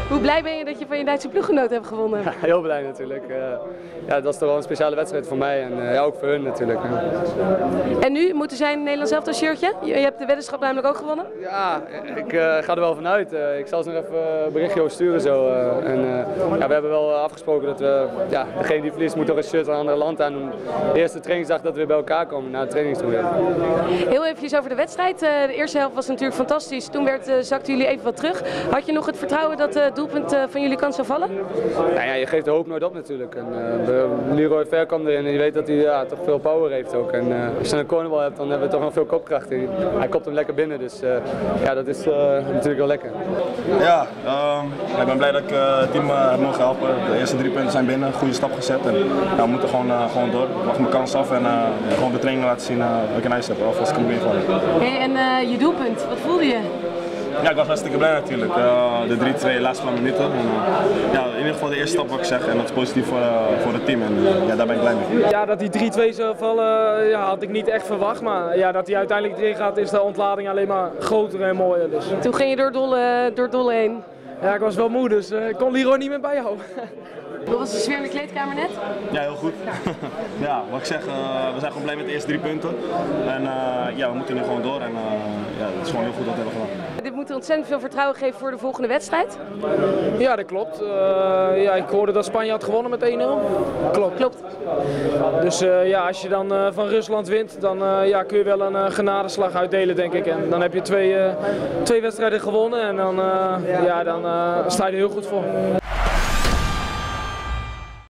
Hoe blij ben je dat je van je Duitse ploeggenoot hebt gewonnen? Ja, heel blij natuurlijk. Ja, dat is toch wel een speciale wedstrijd voor mij en ja, ook voor hun natuurlijk. En nu moeten zij een Nederlands elftal shirtje? Je hebt de weddenschap namelijk ook gewonnen? Ja, ik ga er wel vanuit. Ik zal ze nog even een berichtje over sturen zo. Ja, we hebben wel afgesproken dat we, ja, degene die verliest moet toch een shirt van een ander land aan doen. De eerste trainingsdag dat we weer bij elkaar komen na de trainingstoer. Heel eventjes over de wedstrijd. De eerste helft was natuurlijk fantastisch. Toen zakten jullie even wat terug. Had je nog het vertrouwen dat het doelpunt van jullie kant zou vallen? Nou ja, je geeft de hoop nooit op natuurlijk. En, Leroy Ver kwam erin en je weet dat hij toch veel power heeft ook. En als je een cornerbal hebt, dan hebben we toch nog veel kopkracht. Hij kopt hem lekker binnen, dus ja, dat is natuurlijk wel lekker. Ja, ik ben blij dat ik het team heb mogen helpen. De eerste 3 punten zijn binnen, goede stap gezet. En ja, we moeten gewoon door. Ik wacht mijn kans af en gewoon de training laten zien dat ik een ijs heb. Alvast kan ik weer vallen. Hey, en je doelpunt, wat voelde je? Ja, ik was hartstikke blij natuurlijk. De 3-2 laatste paar minuten. En, ja, in ieder geval de eerste stap wat ik zeg en dat is positief voor het team en ja, daar ben ik blij mee. Ja, dat die 3-2 zou vallen ja, had ik niet echt verwacht, maar ja, dat hij uiteindelijk erin gaat is de ontlading alleen maar groter en mooier. Dus. Toen ging je door Dolle heen. Ja, ik was wel moe, dus ik kon Leroy niet meer bijhouden. Hoe was de sfeer in de kleedkamer net? Ja, heel goed. Ja, wat ik zeg, we zijn gewoon blij met de eerste 3 punten. En ja, we moeten nu gewoon door en ja, het is gewoon heel goed dat we hebben gedaan. Dit moet ontzettend veel vertrouwen geven voor de volgende wedstrijd. Ja, dat klopt. Ja, ik hoorde dat Spanje had gewonnen met 1-0. Klopt. Dus ja, als je dan van Rusland wint, dan ja, kun je wel een genadeslag uitdelen, denk ik. En dan heb je twee wedstrijden gewonnen en dan, ja, dan sta je er heel goed voor.